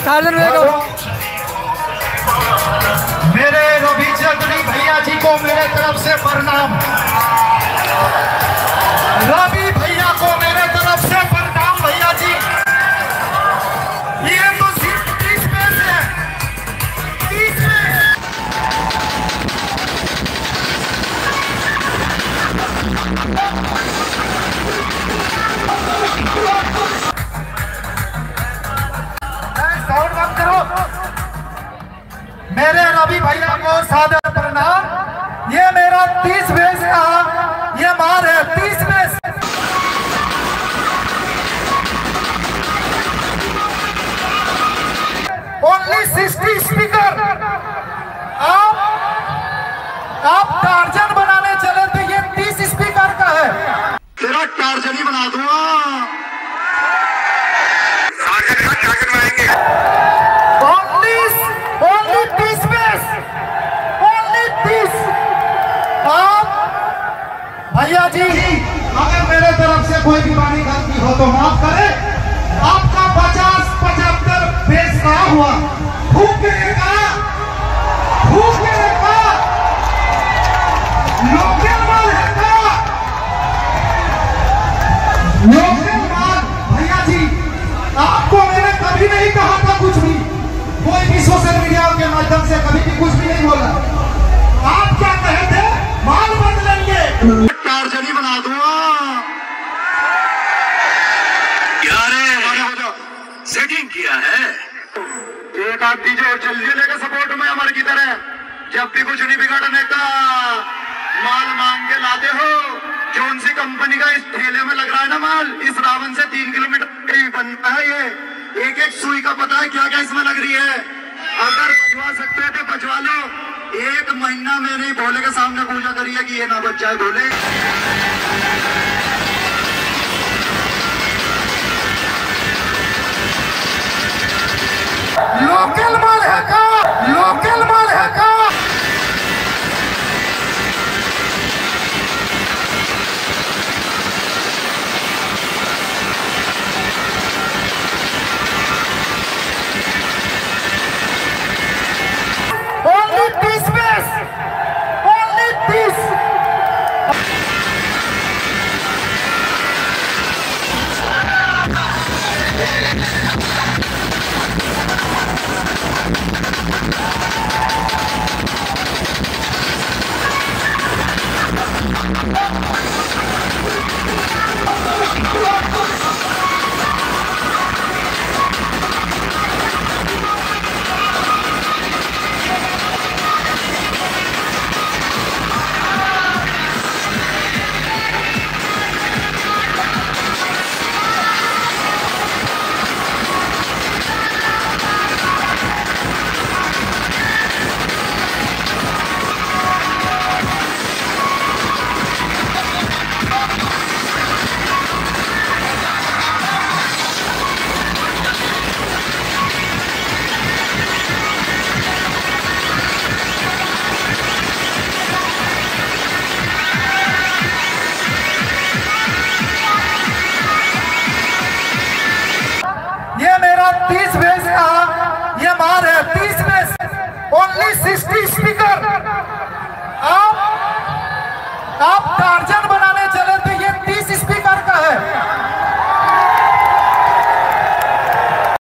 Torsion मेरे रवि चौधरी भैया जी को मेरे तरफ से प्रणाम। रवि भैया को मेरे तरफ से प्रणाम भैया जी। ये तो सिर्फ 30 में से 30 में। साउंड बंद करो। मेरे रवि भैया को सादर प्रणाम। ये मेरा 30 में से ये मार है 30 में से। Only 60 speaker. आप टार्जन बनाने चले थे, ये 30 स्पीकर का है। तेरा टार्जन ही बना दूंगा। ओनली 30 में, ओनली 30। आप भैया जी अगर मेरे तरफ से कोई भी बड़ी गलती हो तो माफ करें। आपका 50-75 बेस कहा हुआ फूकने का लोकल माल है का लोकल माल। भैया जी आपको मैंने कभी नहीं कहा था कुछ भी, कोई भी सोशल मीडिया के माध्यम से कभी भी कुछ भी नहीं बोला। आप क्या कहे थे? माल बदलेंगे, टार्जन बना दूंगा। सेटिंग किया है एक आध दीजिए जल्दी लेकर सपोर्ट में हमारे की तरह। जब भी कुछ नहीं बिगाड़ने का माल मांग के लाते हो। कौन सी कंपनी का इस ठेले में लग रहा है ना माल, इस रावण से 3 किलोमीटर करीब बनता है। ये एक एक सुई का पता है क्या क्या इसमें लग रही है। अगर बचवा सकते हैं तो बचवा लो। 1 महीना मैंने भोले के सामने पूजा करी है कि ये ना बच जाए भोले। लोकल माल है का, लोकल माल है का। Only 30 bass, only 30। ये मेरा 30 बेस का ये मार है 30 बेस। Only 60 speaker. आप टार्जन